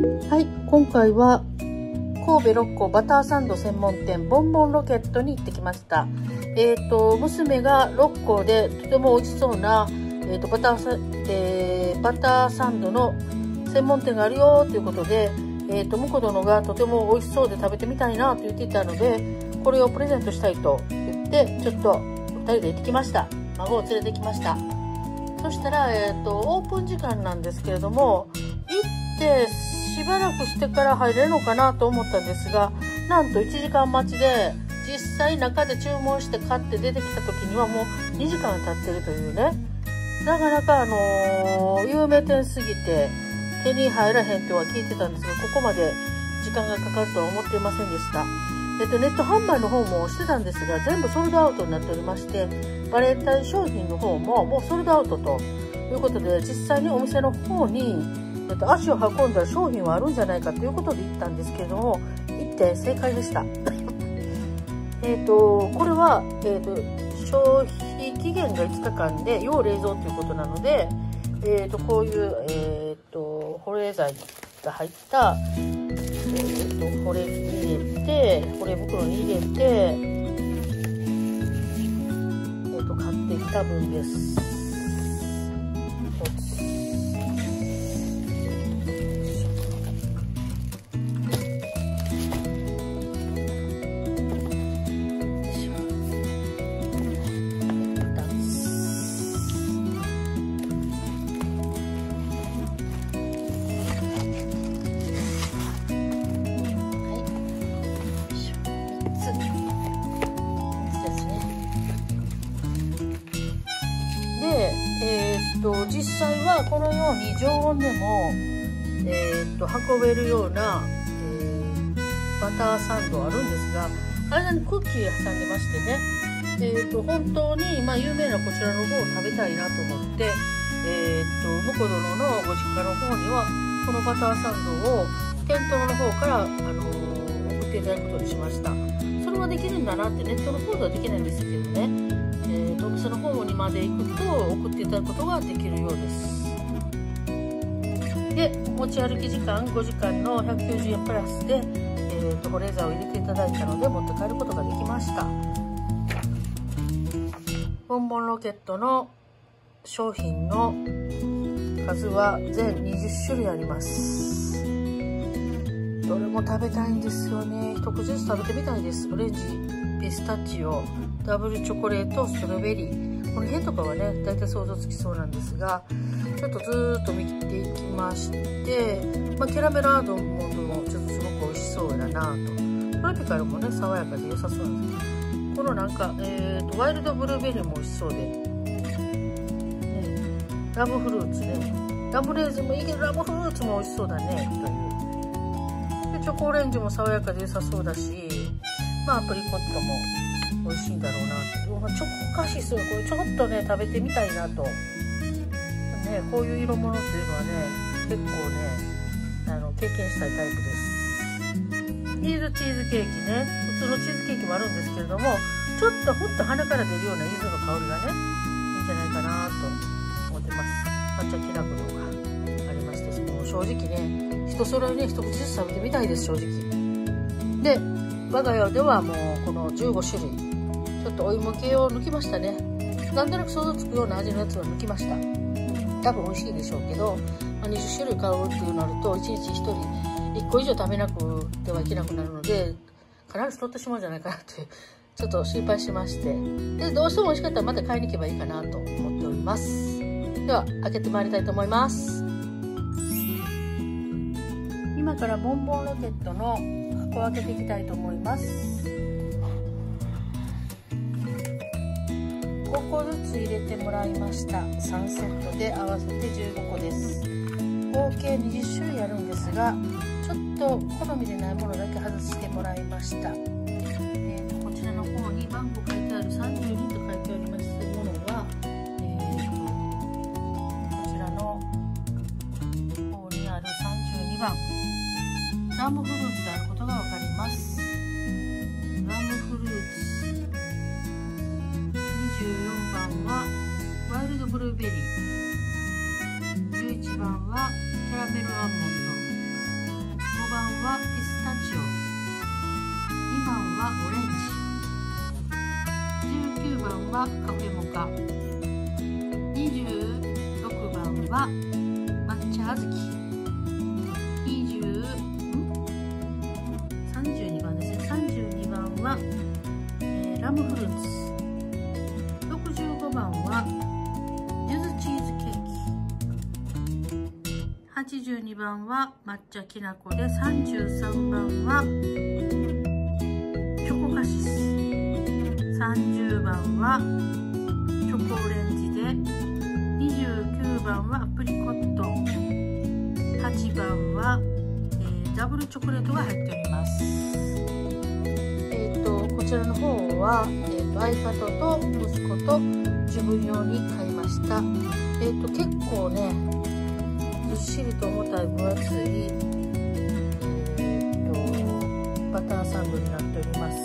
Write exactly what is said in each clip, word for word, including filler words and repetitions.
はい、今回は神戸六甲バターサンド専門店ボンボンロケットに行ってきました。えーと娘が六甲でとても美味しそうな、えー、とバターサ、えー、バターサンドの専門店があるよということで、えーと婿殿がとても美味しそうで食べてみたいなと言っていたので、これをプレゼントしたいと言ってちょっとふたりで行ってきました。孫を連れてきました。そしたら、えーとオープン時間なんですけれども、行ってしばらくしてから入れるのかなと思ったんですが、なんといちじかん待ちで、実際中で注文して買って出てきた時にはもうにじかん経ってるというね、なかなかあのー、有名店すぎて手に入らへんとは聞いてたんですが、ここまで時間がかかるとは思っていませんでした。えっと、ネット販売の方もしてたんですが、全部ソールドアウトになっておりまして、バレンタイン商品の方ももうソールドアウトということで、実際にお店の方に、えっと、足を運んだら商品はあるんじゃないかということで行ったんですけれども、行って正解でした。えっと、これは、えっと、消費期限がいつかかんで要冷蔵ということなので、えっと、こういう、えっと、保冷剤が入った、えっと、保冷に入れて、保冷袋に入れて、えっと、買ってきた分です。えー、っと実際はこのように常温でも、えー、っと運べるような、えー、バターサンドあるんですが、間にクッキー挟んでましてね、えー、っと本当に、まあ、有名なこちらの方を食べたいなと思って、えー、っと婿殿のご実家の方にはこのバターサンドを店頭の方から、あのー、送っていただくことにしました。それはできるんだなってネットの方ではできないんですけどね、お店の方にまで行くと送っていただくことができるようです。で、持ち歩き時間ごじかんのひゃくきゅうじゅうえんプラスで、えー、と保冷剤を入れていただいたので持って帰ることができました。ボンボンロケットの商品の数は全にじゅっしゅるいあります。どれも食べたいんですよね。一口ずつ食べてみたいです。オレンジ、ピスタチオ、ダブルチョコレート、ストロベリー、この辺とかはね大体想像つきそうなんですが、ちょっとずーっと見ていきまして、まあ、キャラメルアーモンドもちょっとすごく美味しそうだなと、トロピカルもね爽やかで良さそうなんですけど、このなんか、えー、とワイルドブルーベリーも美味しそうで、ね、ラブフルーツね、ラムレーズンもいいけどラブフルーツも美味しそうだねという、でチョコオレンジも爽やかで良さそうだし、まあアプリコットも美味しいんだろうなって。チョコカシス、これちょっとね食べてみたいなと、ね、こういう色物っていうのはね結構ねあの経験したいタイプです。チーズチーズケーキね、普通のチーズケーキもあるんですけれども、ちょっとほっと鼻から出るような柚子の香りがねいいんじゃないかなと思ってます。抹茶きな粉とかありまして、もう正直ね人それぞれね一口ずつ食べてみたいです、正直で。我が家ではもうこのじゅうごしゅるい、ちょっとお芋系を抜きましたね。なんとなく想像つくような味のやつは抜きました。多分美味しいでしょうけど、まあ、にじゅっしゅるい買うっていうなるといちにちひとりいっこ以上食べなくてはいけなくなるので、必ず取ってしまうんじゃないかなというちょっと心配しまして、でどうしても美味しかったらまた買いに行けばいいかなと思っております。では開けてまいりたいと思います。今からボンボンロケットの箱を開けていきたいと思います。ごこずつ入れてもらいました。さんセットで合わせてじゅうごこです。合計にじゅっしゅるいあるんですが、ちょっと好みでないものだけ外してもらいました。えー、とこちらの方に番号書いてあるさんじゅうにと書いてありますものは、えー、とこちらの方にあるさんじゅうにばん、ラムフルーツであることがわかります。ラムフルーツ。にじゅうよんばんはワイルドブルーベリー。じゅういちばんはキャラメルアーモンド。 ばんはピスタチオ、にばんはオレンジ、じゅうきゅうばんはカフェモカ、にじゅうろくばんは抹茶小豆、にじゅう、さんじゅうにばんですね。さんじゅうにばんは、えー、ラムフルーツ、ろくじゅうごばんは柚子チーズケーキ、はちじゅうにばんは抹茶きなこで、さんじゅうさんばんはチョコカシス、さんじゅうばんはチョコオレンジで、にじゅうきゅうばんはアプリコット、はちばんは、えー、ダブルチョコレートが入っております。えっとこちらの方は、えー、と相方と息子と自分用に買いました。えっと結構ねずっしりと重たい分厚い、えー、とバターサンドになっております。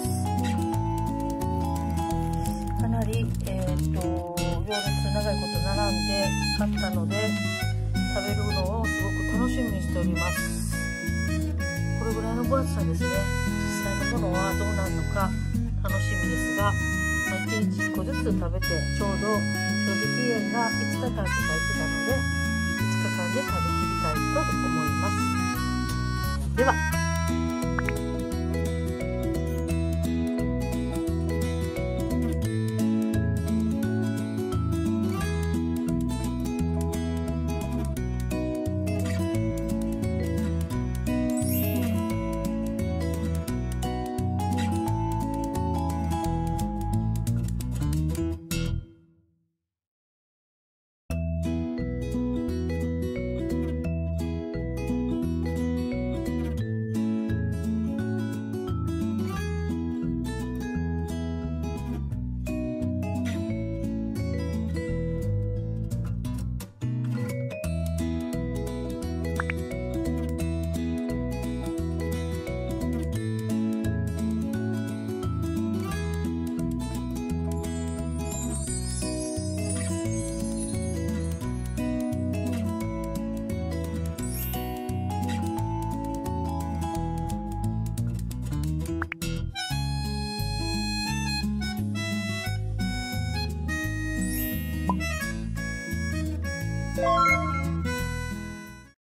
かなり、えー、と行列長いこと並んで買ったので食べるのをすごく楽しみにしております。これぐらいの分厚さですね。実際のものはどうなるのか楽しみですが、まあ、いちにちいっこずつ食べてちょうど消費期限がいつかかんって書いてたのでいつかかんで食べきりたいと思います。では。